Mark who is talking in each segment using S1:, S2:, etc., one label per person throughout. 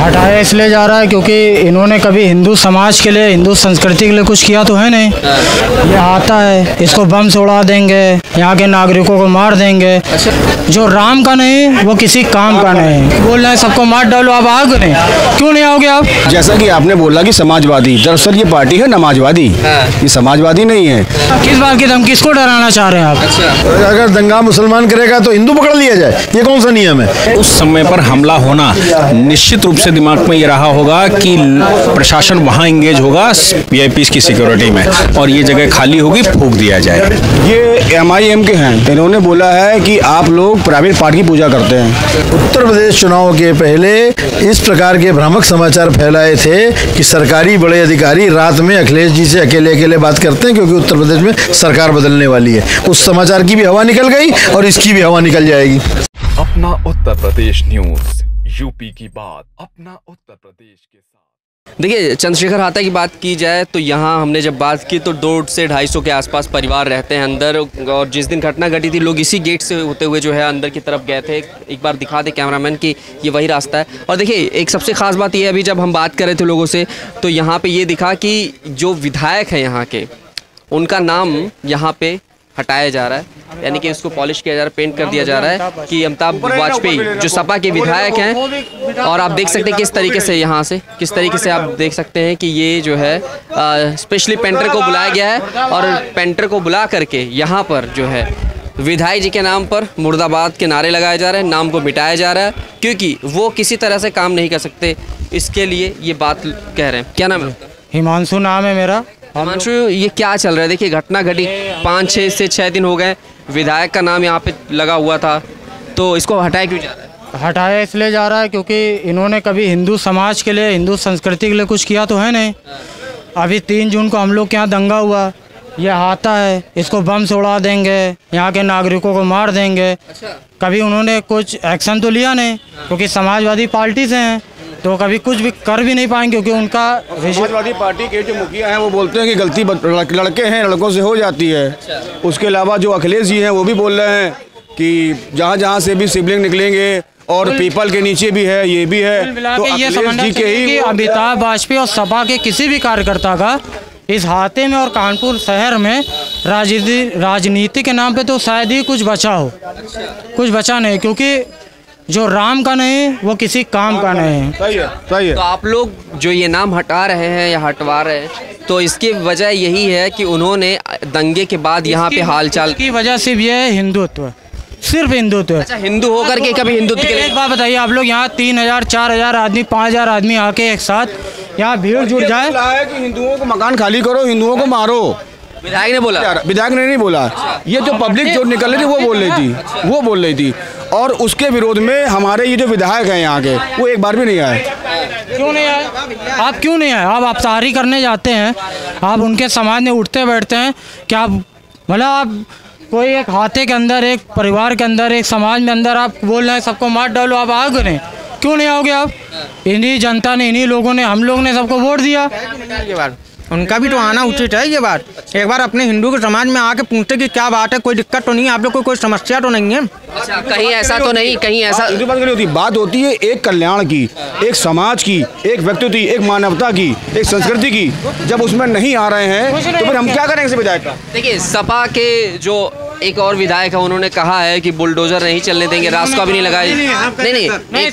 S1: हटाया इसलिए जा रहा है क्योंकि इन्होंने कभी हिंदू समाज के लिए, हिंदू संस्कृति के लिए कुछ किया तो है नहीं। ये आता है, इसको बम से उड़ा देंगे, यहाँ के नागरिकों को मार देंगे। जो राम का नहीं वो किसी काम का नहीं। बोल रहे हैं सबको मार डालो, आप आओगे नहीं? क्यों नहीं आओगे आप?
S2: जैसा कि आपने बोला कि समाजवादी, दरअसल ये पार्टी है नमाजवादी, ये समाजवादी नहीं है।
S1: किस बात की धमकी, किसको डराना चाह रहे हैं आप?
S3: अगर दंगा मुसलमान करेगा तो हिंदू पकड़ लिया जाए, ये कौन सा नियम है?
S2: उस समय पर हमला होना निश्चित रूप से दिमाग में ये रहा होगा कि प्रशासन वहाँ एंगेज होगा वीआईपी की सिक्योरिटी में और ये जगह खाली होगी, फूंक दिया जाए। ये MIM के हैं, इन्होंने बोला है कि आप लोग प्राइवेट पार्टी की पूजा करते हैं।
S3: उत्तर प्रदेश चुनाव के पहले इस प्रकार के भ्रामक समाचार फैलाए थे कि सरकारी बड़े अधिकारी रात में अखिलेश जी से अकेले अकेले बात करते हैं क्योंकि उत्तर प्रदेश में सरकार बदलने वाली है। उस समाचार की भी हवा निकल गई और इसकी भी हवा निकल जाएगी।
S4: अपना उत्तर प्रदेश न्यूज़, यूपी की बात अपना उत्तर प्रदेश के साथ।
S5: देखिए, चंद्रशेखर हाता की बात की जाए तो यहाँ हमने जब बात की तो 200 से 250 के आसपास परिवार रहते हैं अंदर, और जिस दिन घटना घटी थी लोग इसी गेट से होते हुए जो है अंदर की तरफ गए थे। एक बार दिखा दे कैमरामैन कि ये वही रास्ता है। और देखिए, एक सबसे ख़ास बात ये है, अभी जब हम बात कर रहे थे लोगों से तो यहाँ पे ये दिखा कि जो विधायक हैं यहाँ के, उनका नाम यहाँ पे हटाया जा रहा है, यानी कि इसको पॉलिश किया जा रहा है, पेंट कर दिया जा रहा है कि अमिताभ वाजपेयी जो सपा के विधायक हैं। और आप देख सकते हैं किस तरीके से यहाँ से, किस तरीके से आप देख सकते हैं कि ये जो है स्पेशली पेंटर को बुलाया गया है और पेंटर को बुला करके यहाँ पर जो है विधायक जी के नाम पर मुर्दाबाद के नारे लगाए जा रहे हैं, नाम को मिटाया जा रहा है क्योंकि वो किसी तरह से काम नहीं कर सकते। इसके लिए ये बात कह रहे हैं। क्या नाम है?
S1: हिमांशु नाम है मेरा।
S5: हिमांशु, ये क्या चल रहा है? देखिए, घटना घटी 5 से 6 दिन हो गए, विधायक का नाम यहाँ पे लगा हुआ था, तो इसको हटाया क्यों जा रहा है?
S1: हटाया इसलिए जा रहा है क्योंकि इन्होंने कभी हिंदू समाज के लिए, हिंदू संस्कृति के लिए कुछ किया तो है नहीं। अभी 3 जून को हम लोग के यहाँ दंगा हुआ, ये आता है, इसको बम से उड़ा देंगे, यहाँ के नागरिकों को मार देंगे। कभी उन्होंने कुछ एक्शन तो लिया नहीं क्योंकि समाजवादी पार्टी से हैं, तो कभी कुछ भी कर भी नहीं पाएंगे क्योंकि उनका
S2: समाजवादी पार्टी के जो मुखिया हैं वो बोलते हैं कि गलती लड़के हैं, लड़कों से हो जाती है। उसके अलावा जो अखिलेश जी हैं वो भी बोल रहे हैं कि जहाँ जहाँ से भी सिबलिंग निकलेंगे और पीपल के नीचे भी है, ये भी है, तो
S1: ये समझना चाहिए कि अमिताभ वाजपेयी और सपा के किसी भी कार्यकर्ता का इस हाते में और कानपुर शहर में राजनीति के नाम पे तो शायद ही कुछ बचा हो। कुछ बचा नहीं, क्योंकि जो राम का नहीं वो किसी काम का नहीं।
S2: सही है, सही है।
S5: तो आप लोग जो ये नाम हटा रहे हैं या हटवा रहे हैं, तो इसकी वजह यही है कि उन्होंने दंगे के बाद यहाँ पे हालचाल
S1: की वजह सिर्फ ये है हिंदुत्व, सिर्फ हिंदुत्व।
S5: अच्छा, हिंदू होकर के कभी हिंदुत्व के लिए
S1: एक बात बताइए, आप लोग यहाँ 3000 4000 आदमी 5000 आदमी आके एक साथ यहाँ भीड़ जुट जाए
S2: कि हिंदुओं को मकान खाली करो, हिंदुओं को मारो।
S5: विधायक ने बोला?
S2: विधायक ने नहीं बोला, ये जो पब्लिक जो निकल रही थी वो बोल रही थी और उसके विरोध में हमारे ये जो विधायक हैं यहाँ के वो एक बार भी नहीं आए।
S1: क्यों नहीं आए? आप क्यों नहीं आए? आप अफसारी करने जाते हैं, आप उनके समाज में उठते बैठते हैं, क्या मतलब आप कोई एक हाथे के अंदर, एक परिवार के अंदर, एक समाज में अंदर आप बोल रहे हैं सबको मार डालो, आप आओगे नहीं? क्यों नहीं आओगे आप? इन्हीं जनता ने, इन्हीं लोगों ने, हम लोग ने सबको वोट दिया।
S6: ये बात उनका भी तो आना उचित है। ये बात एक बार अपने हिंदू के समाज में आके पूछते कि क्या बात है, कोई दिक्कत तो नहीं है, आप लोग को कोई समस्या तो नहीं है?
S5: अच्छा, कहीं ऐसा तो नहीं, कहीं ऐसा
S2: बात नहीं होती। बात होती है एक कल्याण की, एक समाज की, एक व्यक्तित्व की, एक मानवता की, एक संस्कृति की। जब उसमें नहीं आ रहे हैं तो फिर हम क्या करेंगे विधायक का? देखिए,
S5: सपा के जो एक और विधायक है उन्होंने कहा है कि बुलडोजर नहीं चलने देंगे, रास्ता भी नहीं लगाए। नहीं,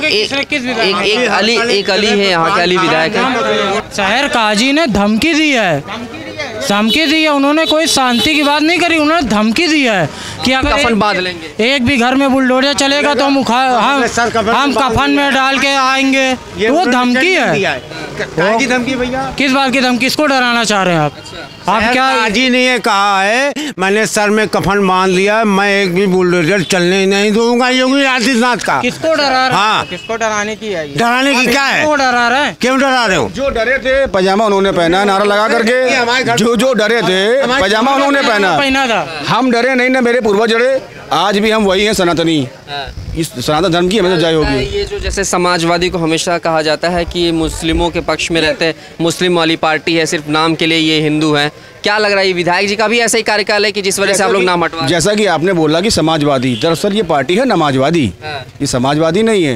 S5: एक अली है यहाँ के, अली विधायक है।
S1: शहर काजी ने धमकी दी है, उन्होंने कोई शांति की बात नहीं करी, उन्होंने धमकी दी है कि अगर
S5: कफन बांध लेंगे, एक
S1: भी घर में बुलडोजर चलेगा तो हम कफन में डाल के आएंगे। वो धमकी है।
S6: धमकी भैया,
S1: किस बात की धमकी? किसको डराना चाह रहे हैं आप? आप क्या?
S6: काजी ने कहा है मैंने सर में कफन बांध लिया, मैं एक भी बुलडोजर चलने नहीं दूंगा। योगी आदित्यनाथ का।
S1: किसको डरा रहे?
S6: हाँ,
S1: किसको डराने की है?
S6: डराने की क्या है?
S1: क्यों डरा रहे हैं?
S6: क्यों डरा रहे हो?
S2: जो डरे थे पजामा उन्होंने पहना, नारा लगा करके। जो डरे थे पजामा उन्होंने पहना
S1: था।
S2: हम डरे नहीं ना, मेरे पूर्वज डरे। आज भी हम वही हैं, सनातनी। इस सनातन धर्म की हमेशा जय होगी।
S5: ये जो जैसे समाजवादी को हमेशा कहा जाता है कि ये मुस्लिमों के पक्ष में रहते हैं, मुस्लिम वाली पार्टी है, सिर्फ नाम के लिए ये हिंदू है, क्या लग रहा है विधायक जी का भी ऐसा ही कार्यकाल है कि जिस वजह से आप लोग नाम हटवा?
S2: जैसा कि आपने बोला कि समाजवादी, दरअसल ये पार्टी है नमाजवादी, ये समाजवादी नहीं है।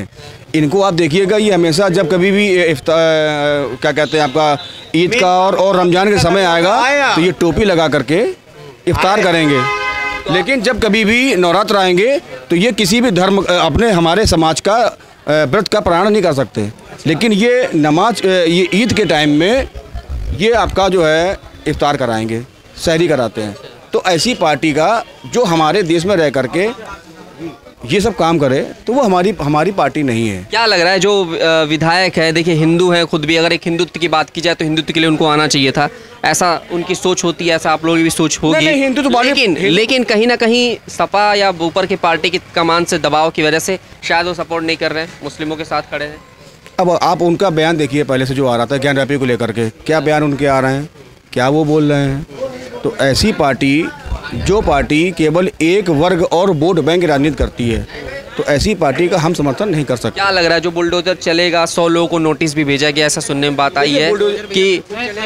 S7: इनको आप देखिएगा, ये हमेशा जब कभी भी क्या कहते हैं आपका ईद का और रमज़ान का समय आएगा तो ये टोपी लगा करके इफ्तार करेंगे। लेकिन जब कभी भी नवरात्र आएंगे तो ये किसी भी धर्म अपने हमारे समाज का व्रत का पालन नहीं कर सकते। लेकिन ये नमाज ये ईद के टाइम में ये आपका जो है इफ्तार कराएंगे, सहरी कराते हैं। तो ऐसी पार्टी का जो हमारे देश में रह करके ये सब काम करे तो वो हमारी पार्टी नहीं है।
S5: क्या लग रहा है जो विधायक है, देखिए हिंदू है खुद भी, अगर एक हिंदुत्व की बात की जाए तो हिंदुत्व के लिए उनको आना चाहिए था, ऐसा उनकी सोच होती है, ऐसा आप लोगों की भी सोच होगी।
S7: नहीं, हिंदू तो
S5: लेकिन कहीं ना कहीं सपा या ऊपर की पार्टी की कमान से दबाव की वजह से शायद वो सपोर्ट नहीं कर रहे हैं, मुस्लिमों के साथ खड़े हैं।
S7: अब आप उनका बयान देखिए, पहले से जो आ रहा था ज्ञान रैपी को लेकर के, क्या बयान उनके आ रहे हैं, क्या वो बोल रहे हैं। तो ऐसी पार्टी, जो पार्टी केवल एक वर्ग और वोट बैंक की राजनीति करती है, तो ऐसी पार्टी का हम समर्थन नहीं कर सकते।
S5: क्या लग रहा है जो बुलडोजर चलेगा, 100 लोगों को नोटिस भी भेजा गया, ऐसा सुनने में बात आई है कि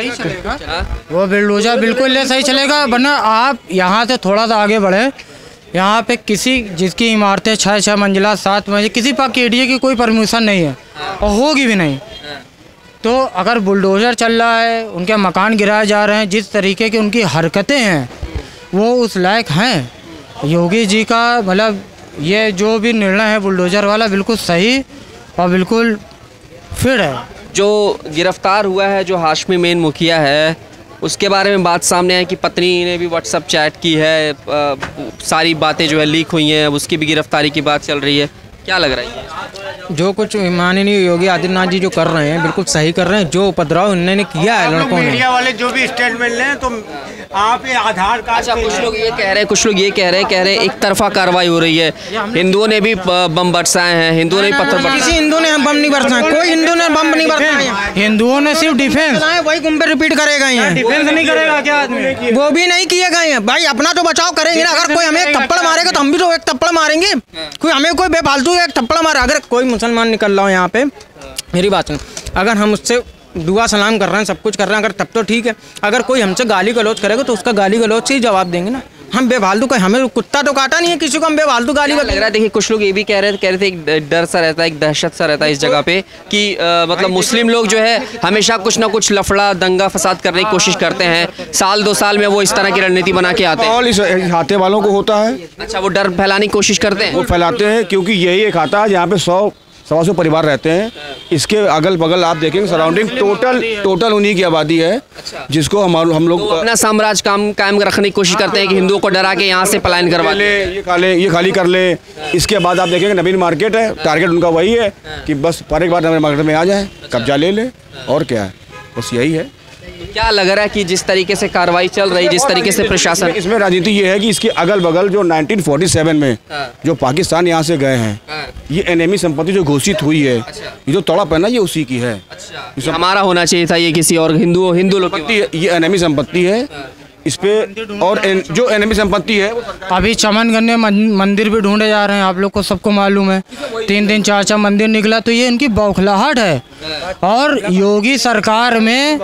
S1: वो बुलडोजर बिल्कुल सही चलेगा। वरना आप यहाँ से थोड़ा सा आगे बढ़े, यहाँ पे किसी जिसकी इमारतें 6 मंजिला 7 मंजिला किसी पाक के एरिया की कोई परमिशन नहीं है और होगी भी नहीं। तो अगर बुलडोज़र चल रहा है, उनके मकान गिराए जा रहे हैं, जिस तरीके की उनकी हरकतें हैं वो उस लायक हैं। योगी जी का मतलब ये जो भी निर्णय है बुलडोज़र वाला बिल्कुल सही और बिल्कुल फिर है।
S5: जो गिरफ्तार हुआ है जो हाशमी मेन मुखिया है, उसके बारे में बात सामने है कि पत्नी ने भी व्हाट्सएप चैट की है, सारी बातें जो है लीक हुई हैं, उसकी भी गिरफ्तारी की बात चल रही है। क्या लग रहा है
S6: जो कुछ माननीय योगी आदित्यनाथ जी जो कर रहे हैं बिल्कुल सही कर रहे हैं। जो उपद्रव उन्होंने किया है लड़कों ने,
S8: मीडिया वाले जो भी स्टेटमेंट लें तो आप ये आधार कार्ड।
S5: अच्छा, कुछ लोग ये कह रहे हैं एक तरफा कार्रवाई हो रही है, हिंदुओं ने भी बम बरसाए हैं, हिंदुओं ने भी पत्थर बरसाए।
S6: किसी हिंदू ने बम नहीं बरसाए, कोई हिंदू ने बम नहीं बरसाए।
S1: हिंदुओं ने सिर्फ डिफेंस,
S6: वही कुंभे रिपीट करेगा, ये
S1: डिफेंस नहीं करेगा क्या आदमी?
S6: वो भी नहीं किया गए भाई, अपना तो बचाव करेंगे ना। अगर कोई हमें एक थप्पड़ मारेगा तो हम भी तो एक थप्पड़ मारेंगे। कोई हमें कोई बेफालतू एक थप्पड़ मारे, अगर कोई मुसलमान निकल रहा हो यहाँ पे, मेरी बात सुन, अगर हम उससे दुआ सलाम कर रहे हैं, सब कुछ कर रहे हैं, अगर तब तो ठीक है। अगर कोई हमसे गाली गलौज करेगा तो उसका गाली गलौज से ही जवाब देंगे ना। हम बेफालतू कोई, हमें कुत्ता तो काटा नहीं है किसी को, हम बेफालतू गाली
S5: लग रहा है। देखिए कुछ लोग ये भी कह रहे थे एक डर सा रहता है, एक दहशत सा रहता है इस जगह पे कि मतलब मुस्लिम लोग जो है हमेशा कुछ ना कुछ लफड़ा दंगा फसाद करने की कोशिश करते हैं, साल 2 साल में वो इस तरह की रणनीति बना के आते हैं।
S7: और इस खाते वालों को होता है।
S5: अच्छा, वो डर फैलाने की कोशिश करते हैं,
S7: वो फैलाते हैं क्योंकि यही एक खाता है जहाँ पे 100-125 परिवार रहते हैं। इसके अगल बगल आप देखेंगे सराउंडिंग टोटल उन्हीं की आबादी है। जिसको हम लोग
S5: अपना साम्राज्य कायम रखने की कोशिश करते हैं कि हिंदुओं को डरा के यहाँ से पलायन करवा ले,
S7: ये खाली कर ले। इसके बाद आप देखेंगे नवीन मार्केट है, टारगेट उनका वही है कि बस पर एक बार नवीन मार्केट में आ जाए, कब्जा ले ले, और क्या है, बस यही है।
S5: क्या लग रहा है कि जिस तरीके से कार्रवाई चल रही, जिस तरीके से प्रशासन,
S7: इसमें राजनीति ये है कि इसके अगल बगल जो 1947 में जो पाकिस्तान यहाँ से गए हैं, ये एनेमी संपत्ति जो घोषित हुई है, ये जो तड़प है ना, ये उसी की है।
S5: हमारा होना चाहिए था, ये किसी और हिंदू लोग की,
S7: ये एनेमी संपत्ति है इस पे। और जो एनेमी संपत्ति है,
S1: अभी चमनगढ़ में मंदिर भी ढूंढे जा रहे हैं, आप लोग को सबको मालूम है। 3 4 मंदिर निकला, तो ये इनकी बौखलाहट है। और योगी सरकार में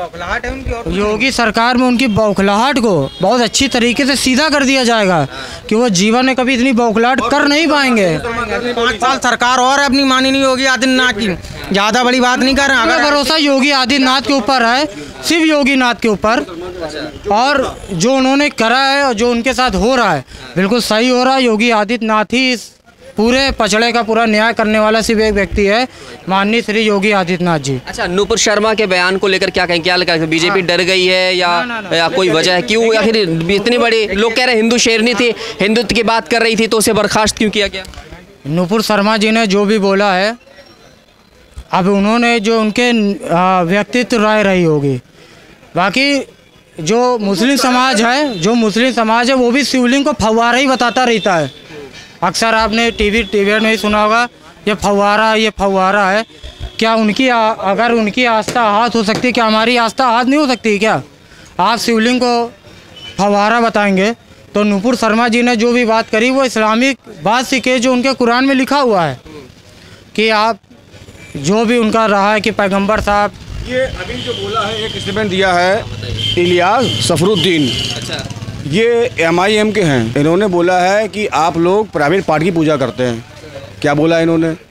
S1: उनकी बौखलाहट को बहुत अच्छी तरीके से सीधा कर दिया जाएगा कि वो जीवन में कभी इतनी बौखलाहट कर नहीं पाएंगे।
S6: 5 साल सरकार और अपनी माननीय योगी आदित्यनाथ की, ज़्यादा बड़ी बात नहीं कर रहे हैं।
S1: अगर भरोसा योगी आदित्यनाथ के ऊपर है, सिर्फ योगी नाथ के ऊपर, और जो उन्होंने करा है और जो उनके साथ हो रहा है बिल्कुल सही हो रहा है। योगी आदित्यनाथ ही इस पूरे पचड़े का पूरा न्याय करने वाला सिर्फ एक व्यक्ति है, माननीय श्री योगी आदित्यनाथ जी।
S5: अच्छा, नूपुर शर्मा के बयान को लेकर क्या कहें, क्या लगा, बीजेपी डर गई है या कोई वजह है, क्यों, या फिर इतनी बड़ी लोग कह रहे हैं हिंदू शेरनी थी, हिंदुत्व की बात कर रही थी, तो उसे बर्खास्त क्यों किया गया?
S1: नूपुर शर्मा जी ने जो भी बोला है, अब उन्होंने जो उनके व्यक्तित्व राय रही होगी। बाकी जो मुस्लिम समाज है वो भी शिवलिंग को फव्वारा ही बताता रहता है। अक्सर आपने टीवी में ही सुना होगा, ये फव्वारा है। क्या अगर उनकी आस्था आहत हो सकती है, क्या हमारी आस्था आहत नहीं हो सकती क्या? आप शिवलिंग को फव्वारा बताएंगे तो नूपुर शर्मा जी ने जो भी बात करी वो इस्लामिक बात सीखे, जो उनके कुरान में लिखा हुआ है कि आप जो भी उनका रहा है कि पैगंबर साहब,
S7: ये अभी जो बोला है, एक स्टेटमेंट दिया है इलियास सफरुद्दीन।
S5: अच्छा,
S7: ये MIM के हैं। इन्होंने बोला है कि आप लोग प्राइवेट पार्ट की पूजा करते हैं। क्या बोला इन्होंने?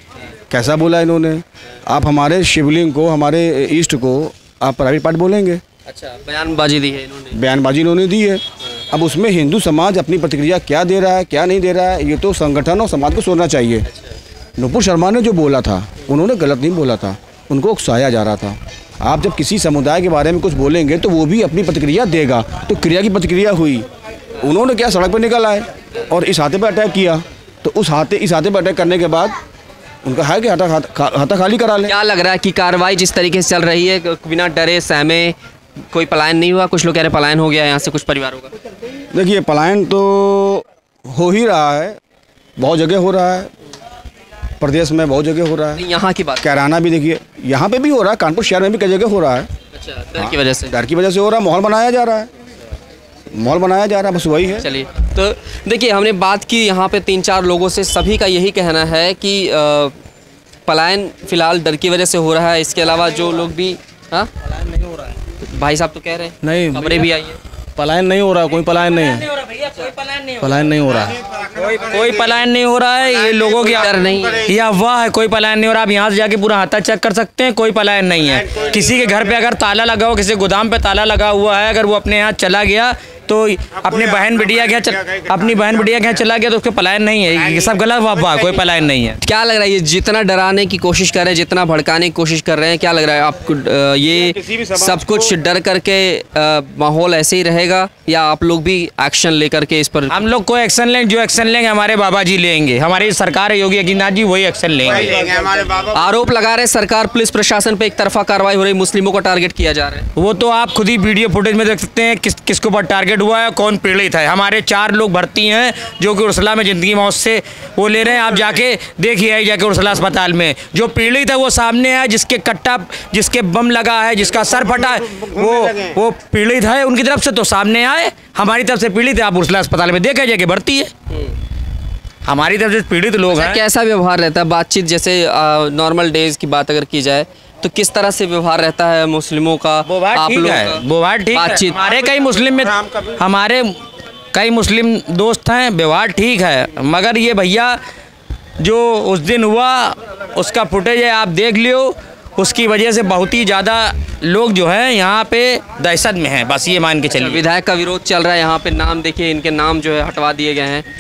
S7: कैसा बोला इन्होंने? आप हमारे शिवलिंग को, हमारे ईस्ट को आप प्राइवेट पार्ट बोलेंगे?
S5: अच्छा, बयानबाजी दी है इन्होंने।
S7: बयानबाजी इन्होंने दी है। अब उसमें हिंदू समाज अपनी प्रतिक्रिया क्या दे रहा है, क्या नहीं दे रहा है, ये तो संगठन और समाज को सोचना चाहिए। नुपुर शर्मा ने जो बोला था, उन्होंने गलत नहीं बोला था, उनको उकसाया जा रहा था। आप जब किसी समुदाय के बारे में कुछ बोलेंगे तो वो भी अपनी प्रतिक्रिया देगा, तो क्रिया की प्रतिक्रिया हुई। उन्होंने क्या, सड़क पर निकल आए और इस हाथे पर अटैक किया, तो इस हाथे पर अटैक करने के बाद उनका है कि हाथा खाली करा लें।
S5: क्या लग रहा है कि कार्रवाई जिस तरीके से चल रही है, बिना डरे सहमे कोई पलायन नहीं हुआ? कुछ लोग कह रहे पलायन हो गया यहाँ से कुछ परिवारों का।
S7: देखिए, पलायन तो हो ही रहा है, बहुत जगह हो रहा है, प्रदेश में बहुत जगह हो रहा है।
S5: यहाँ की बात,
S7: कैराना भी देखिए, यहाँ पे भी हो रहा है, कानपुर शहर में भी कई जगह हो रहा है।
S5: अच्छा, डर की वजह से?
S7: डर की वजह से हो रहा है, माहौल बनाया जा रहा है, बस वही है।
S5: चलिए, तो देखिए हमने बात की यहाँ पे 3-4 लोगों से, सभी का यही कहना है कि पलायन फिलहाल डर की वजह से हो रहा है। इसके अलावा जो लोग भी, हाँ, पलायन नहीं हो रहा है भाई साहब तो कह रहे हैं, नहीं खबरें भी आई हैं,
S9: पलायन नहीं हो रहा, कोई पलायन नहीं है, पलायन नहीं हो रहा है, कोई पलायन नहीं हो रहा है। ये लोगों की डर नहीं, ये अफवाह है, कोई पलायन नहीं हो रहा। आप यहाँ से जाके पूरा हाथा चेक कर सकते हैं, कोई पलायन नहीं है। किसी के घर पे अगर ताला लगा हो, किसी गोदाम पे ताला लगा हुआ है, अगर वो अपने यहाँ चला गया तो अपनी बहन बिटिया के यहाँ चला गया तो उसके पलायन नहीं है। ये सब गलत अफवाह, कोई पलायन नहीं है।
S5: क्या लग रहा है, ये जितना डराने की कोशिश कर रहे हैं, जितना भड़काने की कोशिश कर रहे हैं, क्या लग रहा है आपको, ये सब कुछ डर करके माहौल ऐसे ही रहेगा या आप लोग भी एक्शन लेकर के इस पर?
S9: हम लोग कोई एक्शन लेंगे, जो एक्शन लेंगे हमारे बाबा जी लेंगे, हमारी सरकार है योगी आदित्यनाथ जी, वही एक्शन लेंगे।
S5: आरोप लगा रहे सरकार पुलिस प्रशासन पे एक तरफा कार्रवाई हो रही, मुस्लिमों को टारगेट किया जा रहा है।
S9: वो तो आप खुद ही वीडियो फुटेज में देख सकते हैं किसके ऊपर टारगेट हुआ है, कौन पीड़ित है। हमारे 4 लोग भर्ती हैं जो कि उर्सला में जिंदगी मौत से वो ले रहे हैं। आप जाके देखिए, जाके उर्सला अस्पताल में जो पीड़ित है वो सामने है, जिसके बम लगा है, जिसका सर फटा है, वो पीड़ित है। उनकी तरफ से तो सामने आए, हमारी तरफ से पीड़ित है। आप उर्सला अस्पताल में देखे जाके भर्ती है, हमारी तरफ से पीड़ित लोग हैं।
S5: कैसा व्यवहार रहता है बातचीत, जैसे नॉर्मल डेज की बात अगर की जाए तो किस तरह से व्यवहार रहता है मुस्लिमों का? आप लोग
S9: व्यवहार ठीक है, हमारे कई मुस्लिम दोस्त हैं, व्यवहार ठीक है। मगर ये भैया जो उस दिन हुआ उसका फुटेज है, आप देख लियो, उसकी वजह से बहुत ही ज़्यादा लोग जो हैं यहाँ पे दहशत में हैं, बस ये मान के चलिए।
S5: विधायक का विरोध चल रहा है यहाँ पे, नाम देखिए, इनके नाम जो है हटवा दिए गए हैं।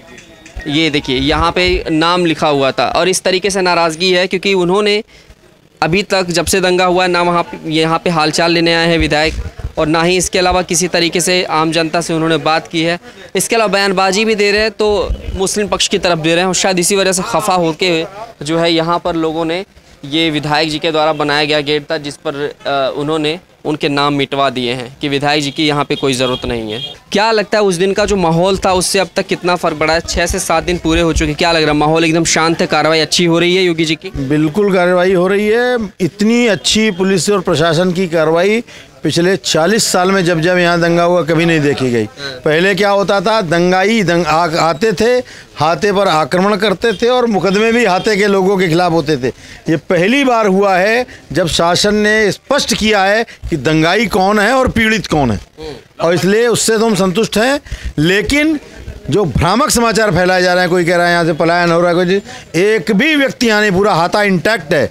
S5: ये देखिए यहाँ पे नाम लिखा हुआ था और इस तरीके से नाराज़गी है क्योंकि उन्होंने अभी तक जब से दंगा हुआ ना वहाँ यहाँ पे हालचाल लेने आए हैं विधायक, और ना ही इसके अलावा किसी तरीके से आम जनता से उन्होंने बात की है। इसके अलावा बयानबाजी भी दे रहे हैं तो मुस्लिम पक्ष की तरफ दे रहे हैं, और शायद इसी वजह से खफा होके जो है यहाँ पर लोगों ने, ये विधायक जी के द्वारा बनाया गया गेट था जिस पर उन्होंने उनके नाम मिटवा दिए हैं कि विधायक जी की यहाँ पे कोई ज़रूरत नहीं है। क्या लगता है उस दिन का जो माहौल था उससे अब तक कितना फ़र्क पड़ा है? 6 से 7 दिन पूरे हो चुके, क्या लग रहा है माहौल एकदम शांत है, कार्रवाई अच्छी हो रही है योगी जी की?
S3: बिल्कुल कार्रवाई हो रही है। इतनी अच्छी पुलिस और प्रशासन की कार्रवाई पिछले 40 साल में जब यहाँ दंगा हुआ कभी नहीं देखी गई। पहले क्या होता था, दंगाई आते थे, हाथे पर आक्रमण करते थे और मुकदमे भी हाथे के लोगों के खिलाफ होते थे। ये पहली बार हुआ है जब शासन ने स्पष्ट किया है कि दंगाई कौन है और पीड़ित कौन है, और इसलिए उससे तो हम संतुष्ट हैं। लेकिन जो भ्रामक समाचार फैलाए जा रहे हैं, कोई कह रहा है यहाँ से पलायन हो रहा है, कोई, एक भी व्यक्ति यहाँ नहीं, पूरा हाथा इंटैक्ट है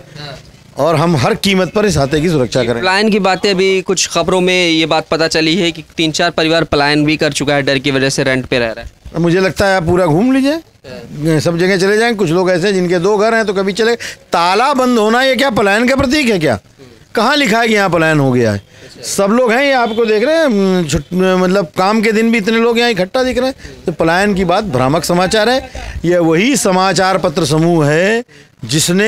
S3: और हम हर कीमत पर इस हाथे की सुरक्षा करें।
S5: पलायन की बातें, अभी कुछ खबरों में ये बात पता चली है कि 3-4 परिवार पलायन भी कर चुका है, डर की वजह से रेंट पे रह रहा है।
S3: मुझे लगता है आप पूरा घूम लीजिए, सब जगह चले जाएं। कुछ लोग ऐसे जिनके 2 घर हैं तो कभी चले। ताला बंद होना ये क्या पलायन का प्रतीक है क्या? कहाँ लिखा है कि यहाँ पलायन हो गया है? सब लोग हैं, ये आपको देख रहे हैं, मतलब काम के दिन भी इतने लोग यहाँ इकट्ठा दिख रहे हैं। तो पलायन की बात भ्रामक समाचार है। यह वही समाचार पत्र समूह है जिसने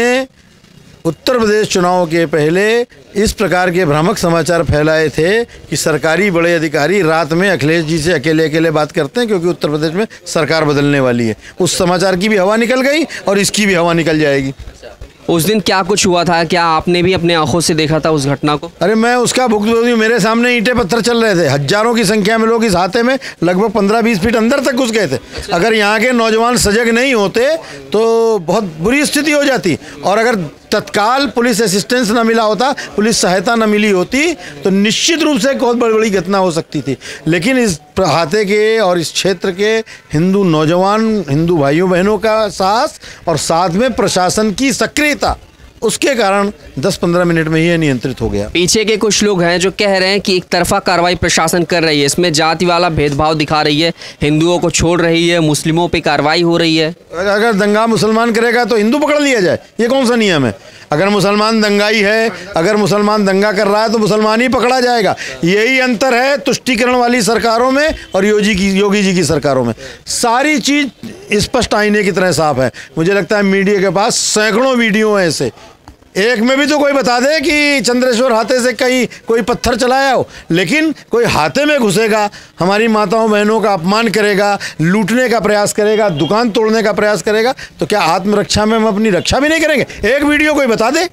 S3: उत्तर प्रदेश चुनाव के पहले इस प्रकार के भ्रामक समाचार फैलाए थे कि सरकारी बड़े अधिकारी रात में अखिलेश जी से अकेले अकेले बात करते हैं क्योंकि उत्तर प्रदेश में सरकार बदलने वाली है। उस समाचार की भी हवा निकल गई और इसकी भी हवा निकल जाएगी।
S5: उस दिन क्या कुछ हुआ था, क्या आपने भी अपने आंखों से देखा था उस घटना को?
S3: अरे मैं उसका भुक्तभोगी हूँ। मेरे सामने ईंटें पत्थर चल रहे थे, हजारों की संख्या में लोग इस हाथे में लगभग 15-20 फीट अंदर तक घुस गए थे। अगर यहाँ के नौजवान सजग नहीं होते तो बहुत बुरी स्थिति हो जाती। और अगर तत्काल पुलिस असिस्टेंस ना मिला होता, पुलिस सहायता ना मिली होती, तो निश्चित रूप से एक बहुत बड़ी बड़ी घटना हो सकती थी। लेकिन इस अहाते के और इस क्षेत्र के हिंदू नौजवान, हिंदू भाइयों बहनों का साहस और साथ में प्रशासन की सक्रियता, उसके कारण 10-15 मिनट में ही ये नियंत्रित हो गया।
S5: पीछे के कुछ लोग हैं जो कह रहे हैं कि एक तरफा कार्रवाई प्रशासन कर रही है, इसमें जाति वाला भेदभाव दिखा रही है, हिंदुओं को छोड़ रही है, मुस्लिमों पे कार्रवाई हो रही है।
S3: अगर दंगा मुसलमान करेगा तो हिंदू पकड़ लिया जाए, ये कौन सा नियम है? अगर मुसलमान दंगाई है, अगर मुसलमान दंगा कर रहा है तो मुसलमान ही पकड़ा जाएगा। यही अंतर है तुष्टीकरण वाली सरकारों में और योगी जी की सरकारों में। सारी चीज़ स्पष्ट आईने की तरह साफ है। मुझे लगता है मीडिया के पास सैकड़ों वीडियो हैं ऐसे, एक में भी तो कोई बता दे कि चंद्रेश्वर हाथे से कहीं कोई पत्थर चलाया हो, लेकिन कोई हाथे में घुसेगा, हमारी माताओं बहनों का अपमान करेगा, लूटने का प्रयास करेगा, दुकान तोड़ने का प्रयास करेगा, तो क्या आत्मरक्षा में हम अपनी रक्षा भी नहीं करेंगे? एक वीडियो कोई बता दे।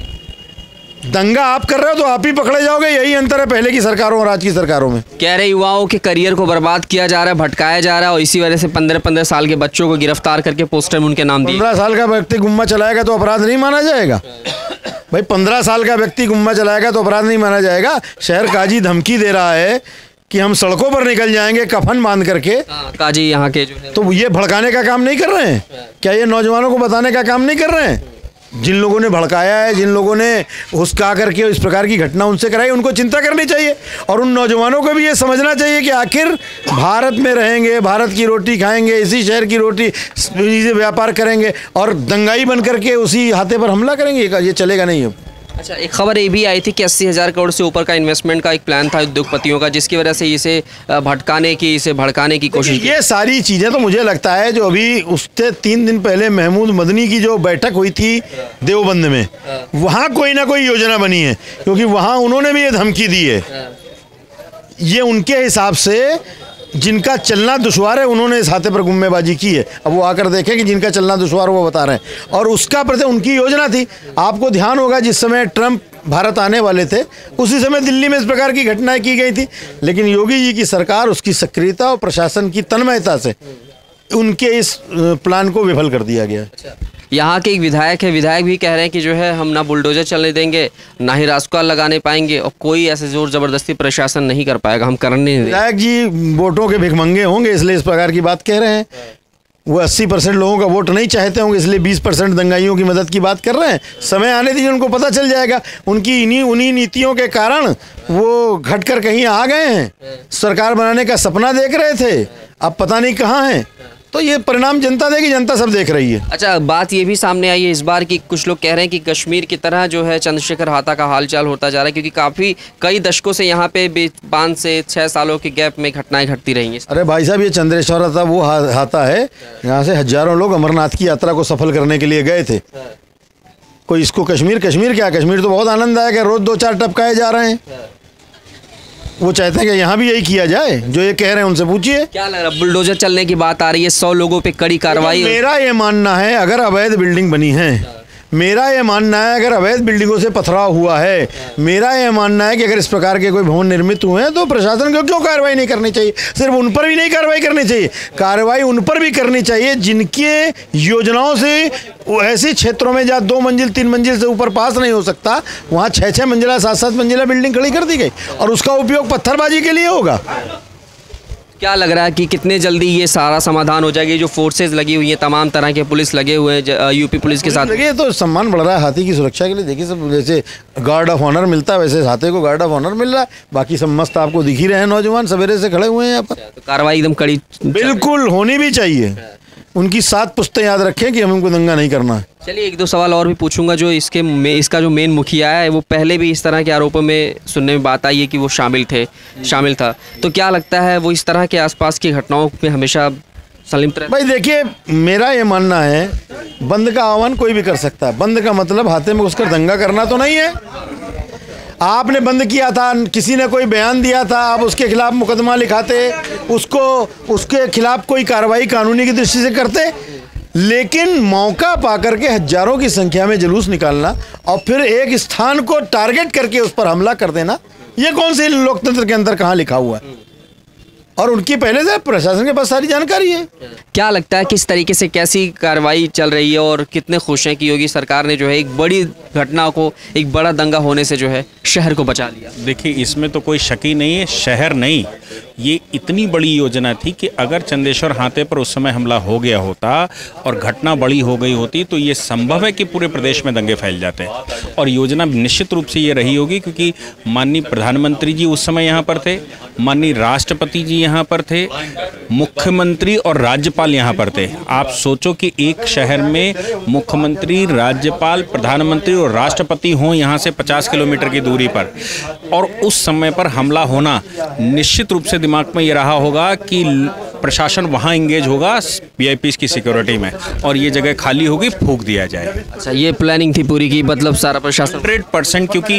S3: दंगा आप कर रहे हो तो आप ही पकड़े जाओगे। यही अंतर है पहले की सरकारों और आज की सरकारों में।
S5: कह रहे युवाओं के करियर को बर्बाद किया जा रहा है, भटकाया जा रहा है, और इसी वजह से 15-15 साल के बच्चों को गिरफ्तार करके पोस्टर में उनके नाम दिए।
S3: 15 साल का व्यक्ति गुम्मा चलाएगा तो अपराध नहीं माना जाएगा भाई? 15 साल का व्यक्ति गुम्मा चलाएगा तो अपराध नहीं माना जाएगा? शहर काजी धमकी दे रहा है कि हम सड़कों पर निकल जाएंगे कफन बांध करके।
S5: काजी यहाँ के जो है,
S3: तो ये भड़काने का काम नहीं कर रहे हैं क्या? ये नौजवानों को बताने का काम नहीं कर रहे हैं? जिन लोगों ने भड़काया है, जिन लोगों ने हुस्का करके इस प्रकार की घटना उनसे कराई, उनको चिंता करनी चाहिए। और उन नौजवानों को भी ये समझना चाहिए कि आखिर भारत में रहेंगे, भारत की रोटी खाएंगे, इसी शहर की रोटी से व्यापार करेंगे और दंगाई बन करके उसी हाथे पर हमला करेंगे, ये चलेगा नहीं अब।
S5: अच्छा, एक खबर ये भी आई थी कि 80,000 करोड़ से ऊपर का इन्वेस्टमेंट का एक प्लान था उद्योगपतियों का, जिसकी वजह से इसे भटकाने की, इसे भड़काने की कोशिश।
S3: ये सारी चीज़ें तो मुझे लगता है जो अभी उससे 3 दिन पहले महमूद मदनी की जो बैठक हुई थी देवबंद में, वहाँ कोई ना कोई योजना बनी है, क्योंकि वहाँ उन्होंने भी ये धमकी दी है। ये उनके हिसाब से जिनका चलना दुश्वार है उन्होंने इस हाथे पर गुम्मेबाजी की है। अब वो आकर देखें कि जिनका चलना दुश्वार वो बता रहे हैं, और उसका प्रति उनकी योजना थी। आपको ध्यान होगा जिस समय ट्रंप भारत आने वाले थे उसी समय दिल्ली में इस प्रकार की घटनाएं की गई थी, लेकिन योगी जी की सरकार उसकी सक्रियता और प्रशासन की तन्मयता से उनके इस प्लान को विफल कर दिया गया।
S5: यहाँ के एक विधायक है, विधायक भी कह रहे हैं कि जो है हम ना बुलडोजर चलने देंगे, ना ही रास्ता लगाने पाएंगे, और कोई ऐसे जोर जबरदस्ती प्रशासन नहीं कर पाएगा, हम करने नहीं देंगे।
S3: विधायक जी वोटों के भिखमंगे होंगे इसलिए इस प्रकार की बात कह रहे हैं। वो 80% लोगों का वोट नहीं चाहते होंगे इसलिए 20% दंगाइयों की मदद की बात कर रहे हैं। समय आने दीजिए, उनको पता चल जाएगा। उनकी उन्हीं नीतियों के कारण वो घट कर कहीं आ गए हैं। सरकार बनाने का सपना देख रहे थे, अब पता नहीं कहाँ हैं। तो ये परिणाम जनता देगी, जनता सब देख रही है।
S5: अच्छा, बात ये भी सामने आई है इस बार की, कुछ लोग कह रहे हैं कि कश्मीर की तरह जो है चंद्रशेखर हाथा का हालचाल होता जा रहा है, क्योंकि कई दशकों से यहाँ पे 5 से 6 सालों के गैप में घटनाएं घटती रही हैं।
S3: अरे भाई साहब, ये चंद्रेश्वर हाथा वो हाथा है, यहाँ से हजारों लोग अमरनाथ की यात्रा को सफल करने के लिए गए थे। कोई इसको कश्मीर क्या, कश्मीर तो बहुत आनंददायक है, रोज 2-4 टपकाए जा रहे हैं। वो चाहते हैं कि यहाँ भी यही किया जाए जो ये कह रहे हैं, उनसे पूछिए।
S5: क्या लग रहा है, बुलडोजर चलने की बात आ रही है, 100 लोगों पे कड़ी कार्रवाई।
S3: मेरा ये मानना है अगर अवैध बिल्डिंग बनी है, मेरा ये मानना है अगर अवैध बिल्डिंगों से पथराव हुआ है, मेरा ये मानना है कि अगर इस प्रकार के कोई भवन निर्मित हुए हैं तो प्रशासन को क्यों कार्रवाई नहीं करनी चाहिए? सिर्फ उन पर भी नहीं कार्रवाई करनी चाहिए, कार्रवाई उन पर भी करनी चाहिए जिनके योजनाओं से ऐसे क्षेत्रों में जहाँ 2 मंजिल 3 मंजिल से ऊपर पास नहीं हो सकता, वहाँ 6-6 मंजिला 7-7 मंजिला बिल्डिंग खड़ी कर दी गई और उसका उपयोग पत्थरबाजी के लिए होगा।
S5: क्या लग रहा है कि कितने जल्दी ये सारा समाधान हो जाएगी? जो फोर्सेज लगी हुई हैं, तमाम तरह के पुलिस लगे हुए हैं, यूपी पुलिस के साथ
S3: लगे, तो सम्मान बढ़ रहा है हाथी की सुरक्षा के लिए। देखिए सब जैसे गार्ड ऑफ ऑनर मिलता है वैसे हाथी को गार्ड ऑफ ऑनर मिल रहा है। बाकी सब मस्त आपको दिख ही रहे हैं, नौजवान सवेरे से खड़े हुए हैं यहाँ पर।
S5: तो कार्रवाई एकदम कड़ी
S3: बिल्कुल होनी भी चाहिए। उनकी 7 पुश्तें याद रखें कि हमको दंगा नहीं करना है।
S5: चलिए 1-2 सवाल और भी पूछूंगा। जो इसका जो मेन मुखिया है, वो पहले भी इस तरह के आरोपों में सुनने में बात आई है कि वो शामिल था, तो क्या लगता है वो इस तरह के आसपास की घटनाओं में हमेशा संलिप्त रहता?
S3: भाई देखिए, मेरा ये मानना है बंद का आह्वान कोई भी कर सकता है। बंद का मतलब हाथे में घुसकर दंगा करना तो नहीं है। आपने बंद किया था, किसी ने कोई बयान दिया था, आप उसके खिलाफ मुकदमा लिखाते, उसके खिलाफ कोई कार्रवाई कानूनी की दृष्टि से करते, लेकिन मौका पाकर के हजारों की संख्या में जुलूस निकालना और फिर एक स्थान को टारगेट करके उस पर हमला कर देना, ये कौन से लोकतंत्र के अंदर कहाँ लिखा हुआ है? और उनकी पहले से प्रशासन के पास सारी जानकारी है।
S5: क्या लगता है किस तरीके से कैसी कार्रवाई चल रही है और कितने खुश हैं कि योगी सरकार ने जो है एक बड़ी घटना को, एक बड़ा दंगा होने से जो है शहर को बचा लिया?
S2: देखिए, इसमें तो कोई शक ही नहीं है, शहर नहीं, ये इतनी बड़ी योजना थी कि अगर चंदेश्वर हाथे पर उस समय हमला हो गया होता और घटना बड़ी हो गई होती तो ये संभव है कि पूरे प्रदेश में दंगे फैल जाते। और योजना निश्चित रूप से ये रही होगी क्योंकि माननीय प्रधानमंत्री जी उस समय यहाँ पर थे, माननीय राष्ट्रपति जी यहाँ पर थे, मुख्यमंत्री और राज्यपाल यहाँ पर थे। आप सोचो कि एक शहर में मुख्यमंत्री, राज्यपाल, प्रधानमंत्री और राष्ट्रपति हों यहाँ से 50 किलोमीटर की दूरी पर, और उस समय पर हमला होना, निश्चित रूप से दिमाग में ये रहा होगा कि प्रशासन वहाँ एंगेज होगा वीआईपीज़ की सिक्योरिटी में और ये जगह खाली होगी, फूंक दिया जाए।
S5: अच्छा, ये प्लानिंग थी पूरी की, मतलब सारा प्रशासन
S2: 100%, क्योंकि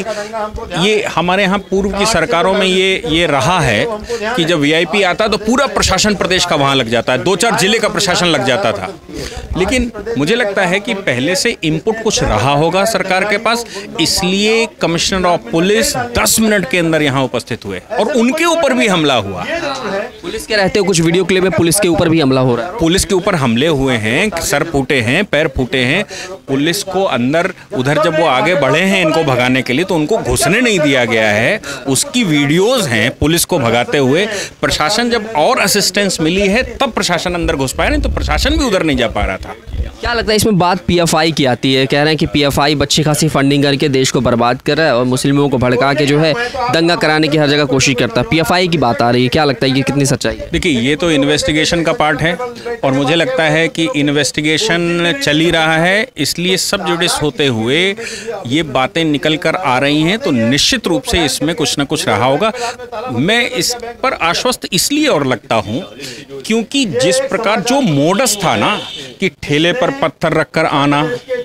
S2: ये हमारे यहाँ पूर्व की सरकारों में ये रहा है कि जब वीआईपी आता तो पूरा प्रशासन प्रदेश का वहाँ लग जाता है, 2-4 जिले का प्रशासन लग जाता था। लेकिन मुझे लगता है कि पहले से इनपुट कुछ रहा होगा सरकार के पास, इसलिए कमिश्नर ऑफ पुलिस 10 मिनट के अंदर यहाँ उपस्थित हुए और उनके ऊपर भी हमला हुआ।
S5: पुलिस के रहते हो कुछ वीडियो क्लिप में पुलिस के ऊपर भी हमला हो रहा है।
S2: पुलिस के ऊपर हमले हुए हैं, सर फूटे हैं, पैर फूटे हैं। पुलिस को अंदर, उधर जब वो आगे बढ़े हैं इनको भगाने के लिए तो उनको घुसने नहीं दिया गया है, उसकी वीडियोस हैं पुलिस को भगाते हुए। प्रशासन जब और असिस्टेंस मिली है तब प्रशासन अंदर घुस पाया, नहीं तो प्रशासन भी उधर नहीं जा पा रहा था।
S5: क्या लगता है इसमें बात पीएफआई की आती है? कह रहे हैं कि पीएफआई बच्ची खासी फंडिंग करके देश को बर्बाद कर रहा है और मुस्लिमों को भड़का के जो है दंगा कराने की हर जगह कोशिश करता है। पीएफआई की बात आ रही है, क्या लगता है ये कितनी सच्चाई है?
S2: देखिए, ये तो इन्वेस्टिगेशन का पार्ट है और मुझे लगता है कि इन्वेस्टिगेशन चल ही रहा है, इसलिए सब जुडिस होते हुए ये बातें निकल कर आ रही हैं तो निश्चित रूप से इसमें कुछ ना कुछ रहा होगा। मैं इस पर आश्वस्त इसलिए और लगता हूँ क्योंकि जिस प्रकार जो मोडस था ना कि ठेले पर पत्थर रखकर आना,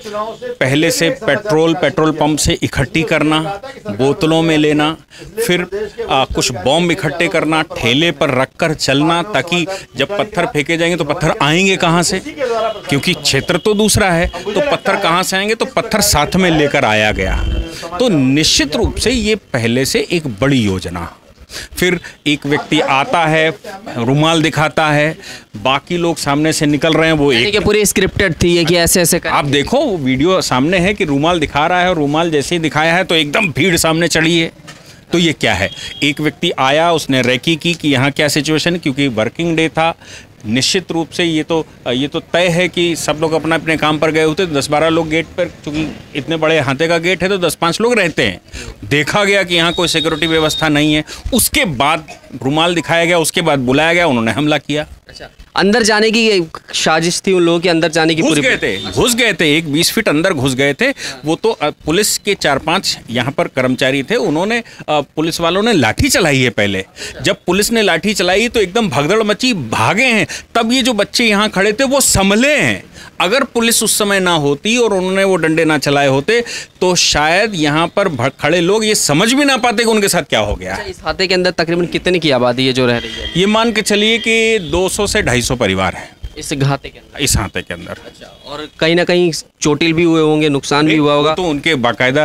S2: पहले से पेट्रोल पंप से इकट्ठी करना, बोतलों में लेना, फिर कुछ बॉम्ब इकट्ठे करना, ठेले पर रखकर चलना ताकि जब पत्थर फेंके जाएंगे तो पत्थर आएंगे कहाँ से, क्योंकि क्षेत्र तो दूसरा है, तो पत्थर कहाँ से आएंगे, तो पत्थर साथ में लेकर आया गया। तो निश्चित रूप से ये पहले से एक बड़ी योजना। फिर एक व्यक्ति आता है, रुमाल दिखाता है, बाकी लोग सामने से निकल रहे हैं, वो एक
S5: पूरी स्क्रिप्टेड थी ये कि ऐसे ऐसे
S2: आप देखो वीडियो सामने है कि रुमाल दिखा रहा है और रुमाल जैसे ही दिखाया है तो एकदम भीड़ सामने चढ़ी है। तो ये क्या है? एक व्यक्ति आया, उसने रेकी की कि यहाँ क्या सिचुएशन है, क्योंकि वर्किंग डे था। निश्चित रूप से ये तो तय है कि सब लोग अपने अपने काम पर गए होते, 10-12 लोग गेट पर, क्योंकि इतने बड़े हाथे का गेट है तो 10-5 लोग रहते हैं। देखा गया कि यहाँ कोई सिक्योरिटी व्यवस्था नहीं है, उसके बाद रुमाल दिखाया गया, उसके बाद बुलाया गया, उन्होंने हमला किया।
S5: अच्छा, अंदर जाने की साजिश थी उन लोगों के, अंदर जाने की
S2: घुस गए थे, एक 20 फीट अंदर घुस गए थे। वो तो पुलिस के 4-5 यहाँ पर कर्मचारी थे, उन्होंने पुलिस वालों ने लाठी चलाई है। पहले जब पुलिस ने लाठी चलाई तो एकदम भगदड़ मची, भागे हैं। तब ये जो बच्चे यहाँ खड़े थे वो संभले हैं। अगर पुलिस उस समय ना होती और उन्होंने वो डंडे ना चलाए होते तो शायद यहाँ पर खड़े लोग ये समझ भी ना पाते कि उनके साथ क्या हो गया।
S5: अच्छा, इस हाथे के अंदर तकरीबन कितने की आबादी है जो रह रही है?
S2: ये मान के चलिए कि 200 से 250 परिवार है
S5: इस हाथे के अंदर।
S2: इस हाथे के अंदर।
S5: अच्छा, और कहीं ना कहीं चोटिल भी हुए होंगे, नुकसान भी हुआ होगा?
S2: तो उनके बाकायदा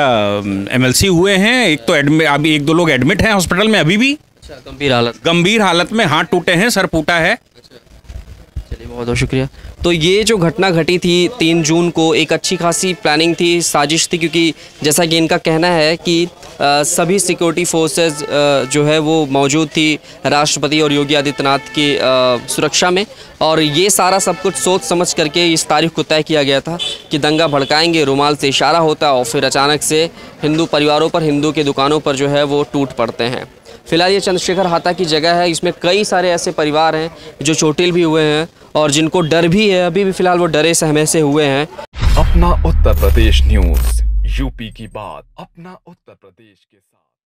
S2: MLC हुए हैं। एक तो अभी 1-2 लोग एडमिट हैं हॉस्पिटल में अभी भी।
S5: अच्छा, गंभीर
S2: हालत में, हाथ टूटे हैं, सर फूटा है।
S5: चलिए, बहुत बहुत शुक्रिया। तो ये जो घटना घटी थी 3 जून को, एक अच्छी खासी प्लानिंग थी, साजिश थी, क्योंकि जैसा कि इनका कहना है कि सभी सिक्योरिटी फोर्सेस जो है वो मौजूद थी राष्ट्रपति और योगी आदित्यनाथ की सुरक्षा में, और ये सारा सब कुछ सोच समझ करके इस तारीख को तय किया गया था कि दंगा भड़काएंगे, रुमाल से इशारा होता है और फिर अचानक से हिंदू परिवारों पर, हिंदू के दुकानों पर जो है वो टूट पड़ते हैं। फिलहाल ये चंद्रशेखर हाथा की जगह है, इसमें कई सारे ऐसे परिवार हैं जो चोटिल भी हुए हैं और जिनको डर भी है, अभी भी फिलहाल वो डरे सहमे से हुए हैं।
S4: अपना उत्तर प्रदेश न्यूज़, यूपी की बात, अपना उत्तर प्रदेश के साथ।